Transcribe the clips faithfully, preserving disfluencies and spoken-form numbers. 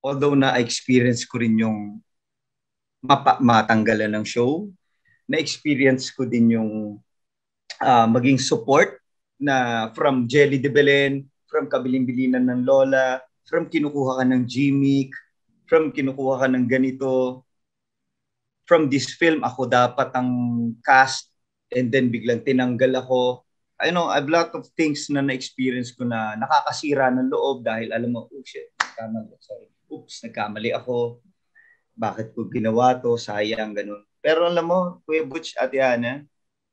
although na-experience ko rin yung mapa- matanggalan ng show, na-experience ko din yung uh, maging support na from Jelly de Belen, from kabiling-bilinan ng Lola, from kinukuha ka ng Gmic, from kinukuha ka ng ganito, from this film, ako dapat ang cast, and then biglang tinanggal ako. I know, I've lot of things na na-experience ko na nakakasira ng loob dahil alam mo, oh shit, nagkamali, sorry. Oops, nagkamali ako. Bakit ko ginawa to? Sayang, ganun. Pero alam mo, Kuya Butch at Yana,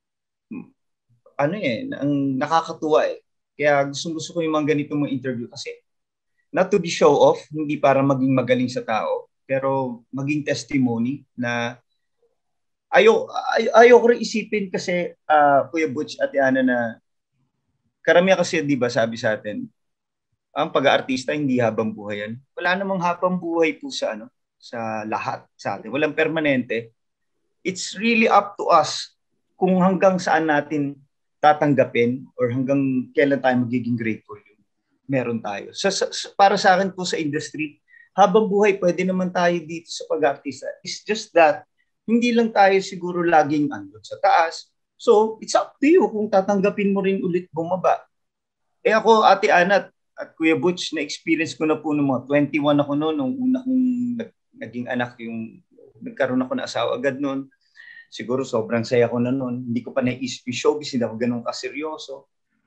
ano eh, ang nakakatuwa eh. Kaya gusto, gusto ko yung mga ganito mga interview kasi not to be show off, hindi para maging magaling sa tao, pero maging testimony na ayo ay, ayoko rin isipin kasi uh, Kuya Butch at Yana na karamihan kasi 'di ba sabi sa atin, ang pag-aartista hindi habang buhay yan. Wala namang habang buhay po sa ano, sa lahat sa atin. Walang permanente. It's really up to us kung hanggang saan natin tatanggapin or hanggang kailan tayo magiging grateful yung meron tayo. So, sa, para sa akin po sa industry, habang buhay pwede naman tayo dito sa pag-artista. It's just that hindi lang tayo siguro laging andun sa taas. So, it's up to you kung tatanggapin mo rin ulit bumaba. Eh ako, Ate Ana at Kuya Butch, na-experience ko na po noong mga twenty-one ako noon, nung una kong naging anak, yung nagkaroon ako ng asawa agad noon. Siguro sobrang saya ko na noon. Hindi ko pa naisip yung showbiz, hindi ako ganun kaseryoso.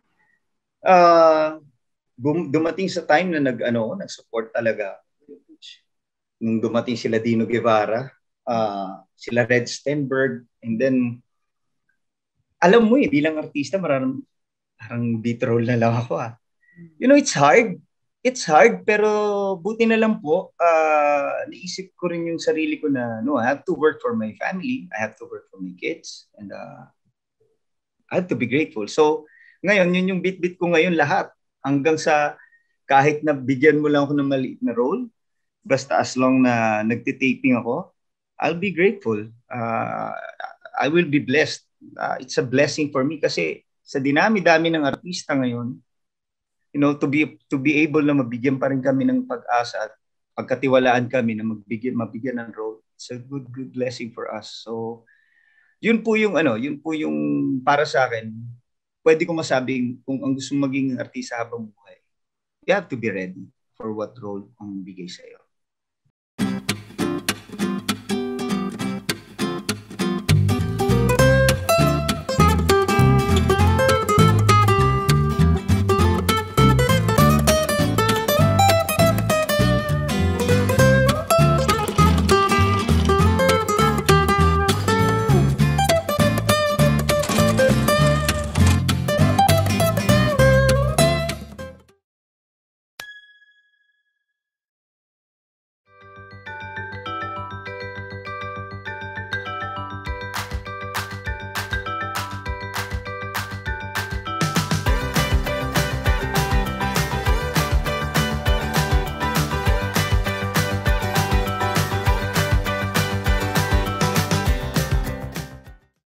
Uh, dumating sa time na nag, ano, nag-support talaga. Nung dumating sila Dino Guevara, uh, sila Red Stenberg, and then, alam mo eh, bilang artista, marang, parang beat roll na lang ako ah. You know, it's hard. It's hard, pero buti na lang po, uh, naisip ko rin yung sarili ko na, no, I have to work for my family, I have to work for my kids, and uh, I have to be grateful. So, ngayon, yun yung bit-bit ko ngayon lahat. Hanggang sa, kahit na bigyan mo lang ako ng maliit na role, basta as long na nagtitaping ako, I'll be grateful. Uh, I will be blessed. Uh, it's a blessing for me kasi sa dinami-dami ng artista ngayon, you know, to be to be able na mabigyan pa rin kami ng pag-asa at pagkatiwalaan kami na magbigyan mabigyan ng role. It's a good good blessing for us. So, yun po yung ano, yun po yung para sa akin. Pwede ko masabing kung ang gusto maging artista habang buhay, you have to be ready for what role ang bigay sa iyo.